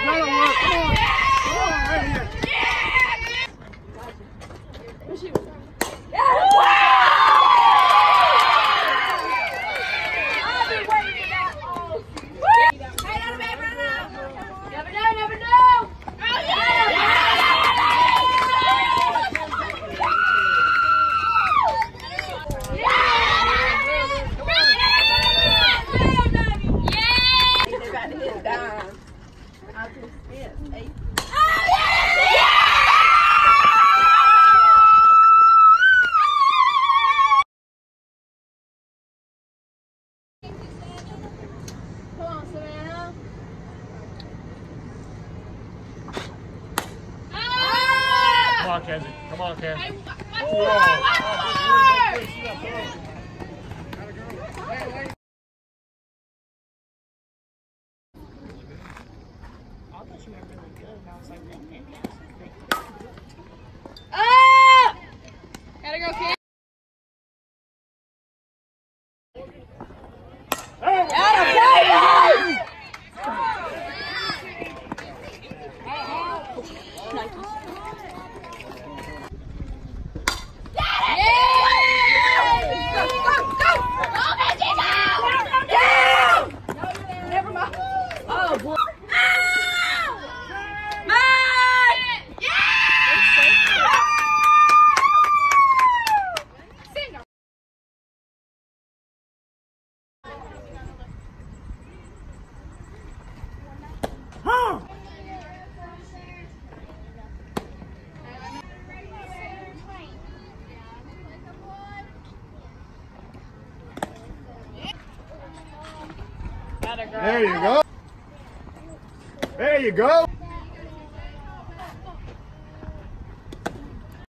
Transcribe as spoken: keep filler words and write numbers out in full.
That'll work. Come on. Come on, right here. Come on, Kenzie. Come on, Kenzie. Ah! Gotta go, kid. There you go. There you go.